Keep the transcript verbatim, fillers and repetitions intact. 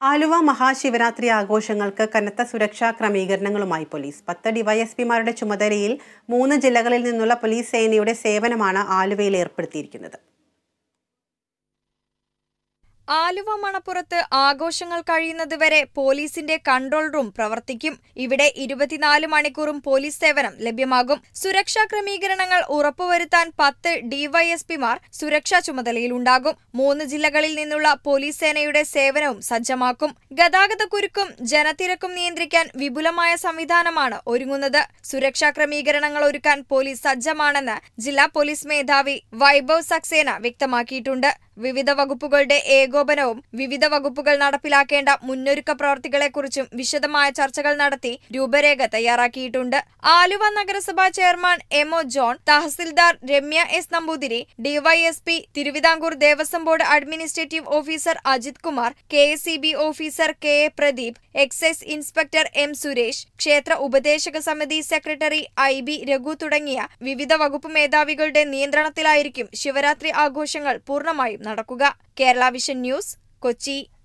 ആലുവ മഹാശിവരാത്രി ആഘോഷങ്ങൾക്ക് കനത്ത സുരക്ഷാ ക്രമീകരണങ്ങളുമായി പോലീസ്. പത്ത് ഡിവൈഎസ്പിമാരുടെ ചുമതലയിൽ മൂന്ന് ജില്ലകളിൽ നിന്നുള്ള പോലീസ് സേനയുടെ സേവനമാണ് ആലുവയിൽ ഏർപ്പെടുത്തിയിരിക്കുന്നത്. ആലുവ മണപ്പുറത്ത് ആഘോഷങ്ങൾ കഴിയുന്നതുവരെ പോലീസിന്റെ കൺട്രോൾ റൂം പ്രവർത്തിക്കും. ഇവിടെ ഇരുപത്തിനാല് മണിക്കൂറും പോലീസ് സേവനം ലഭ്യമാകും. സുരക്ഷാ ക്രമീകരണങ്ങൾ ഉറപ്പുവരുത്താൻ പത്ത് ഡിവൈഎസ്പിമാർ സുരക്ഷാ ചുമതലയിലുണ്ടാകും. മൂന്ന് ജില്ലകളിൽ നിന്നുള്ള പോലീസ് സേനയുടെ സേവനവും സജ്ജമാക്കും. ഗതാഗതക്കുരുക്കും ജനത്തിരക്കും നിയന്ത്രിക്കാൻ വിപുലമായ സംവിധാനമാണ് ഒരുങ്ങുന്നത്. സുരക്ഷാ ക്രമീകരണങ്ങൾ ഒരുക്കാൻ പോലീസ് സജ്ജമാണെന്ന് ജില്ലാ പോലീസ് മേധാവി വൈഭവ് സക്സേന വ്യക്തമാക്കിയിട്ടുണ്ട്. വിവിധ വകുപ്പുകളുടെ ഏകോപനവും വിവിധ വകുപ്പുകൾ നടപ്പിലാക്കേണ്ട മുന്നൊരുക്ക പ്രവർത്തികളെക്കുറിച്ചും വിശദമായ ചർച്ചകൾ നടത്തി രൂപരേഖ തയ്യാറാക്കിയിട്ടുണ്ട്. ആലുവ നഗരസഭാ chairman M O John, tahsildar Ramya S Namboothiri, DYSP, Thiruvithamkoor Devaswom board administrative officer Ajith Kumar, K S E B officer K A Pradeep, excise inspector M Suresh, ക്ഷേത്ര ഉപദേശക സമിതി സെക്രട്ടറി ഐ ബി രഘു തുടങ്ങിയ വിവിധ വകുപ്പ് മേധാവികളുടെ നിയന്ത്രണത്തിലായിരിക്കും ശിവരാത്രി ആഘോഷങ്ങൾ പൂർണ്ണമായും നടക്കുക. Kerala vision news, Kochi.